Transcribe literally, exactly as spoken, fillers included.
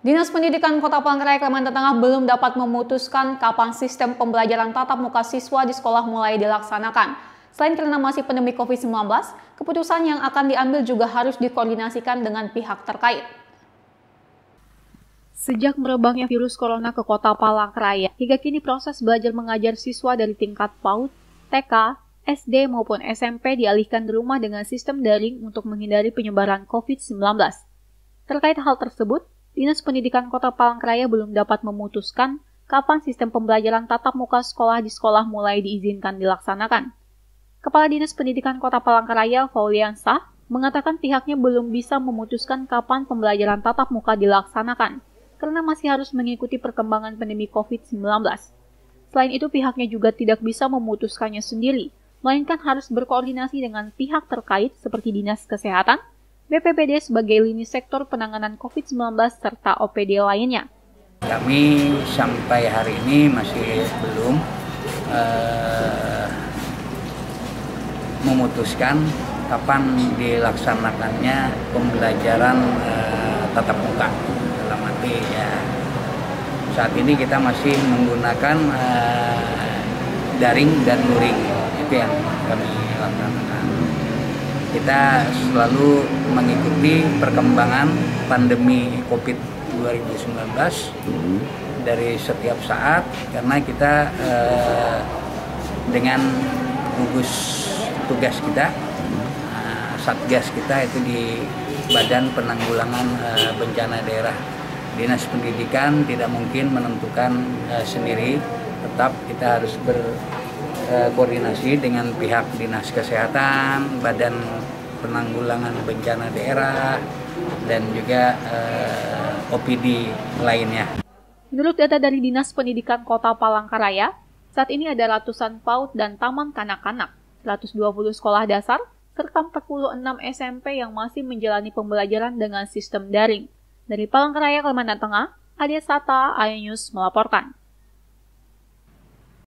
Dinas Pendidikan Kota Palangkaraya, Kalimantan Tengah belum dapat memutuskan kapan sistem pembelajaran tatap muka siswa di sekolah mulai dilaksanakan. Selain karena masih pandemi covid sembilan belas, keputusan yang akan diambil juga harus dikoordinasikan dengan pihak terkait. Sejak merebaknya virus corona ke Kota Palangkaraya, hingga kini proses belajar mengajar siswa dari tingkat PAUD, T K, S D maupun S M P dialihkan di rumah dengan sistem daring untuk menghindari penyebaran covid sembilan belas. Terkait hal tersebut, Dinas Pendidikan Kota Palangkaraya belum dapat memutuskan kapan sistem pembelajaran tatap muka sekolah di sekolah mulai diizinkan dilaksanakan. Kepala Dinas Pendidikan Kota Palangkaraya, Fauliansah, mengatakan pihaknya belum bisa memutuskan kapan pembelajaran tatap muka dilaksanakan, karena masih harus mengikuti perkembangan pandemi covid sembilan belas. Selain itu, pihaknya juga tidak bisa memutuskannya sendiri, melainkan harus berkoordinasi dengan pihak terkait seperti Dinas Kesehatan, B P B D sebagai lini sektor penanganan covid sembilan belas, serta O P D lainnya. Kami sampai hari ini masih belum uh, memutuskan kapan dilaksanakannya pembelajaran uh, tatap muka. Dalam arti ya, saat ini kita masih menggunakan uh, daring dan luring, itu yang kami laksanakan. Kita selalu mengikuti perkembangan pandemi covid dua ribu sembilan belas dari setiap saat, karena kita eh, dengan gugus tugas kita, eh, satgas kita itu di Badan Penanggulangan eh, Bencana Daerah. Dinas Pendidikan tidak mungkin menentukan eh, sendiri, tetap kita harus ber koordinasi dengan pihak Dinas Kesehatan, Badan Penanggulangan Bencana Daerah, dan juga eh, O P D lainnya. Menurut data dari Dinas Pendidikan Kota Palangkaraya, saat ini ada ratusan PAUD dan taman kanak-kanak, seratus dua puluh sekolah dasar, serta empat puluh enam S M P yang masih menjalani pembelajaran dengan sistem daring. Dari Palangkaraya, Kalimantan Tengah, Adia Sata, Ayu News melaporkan.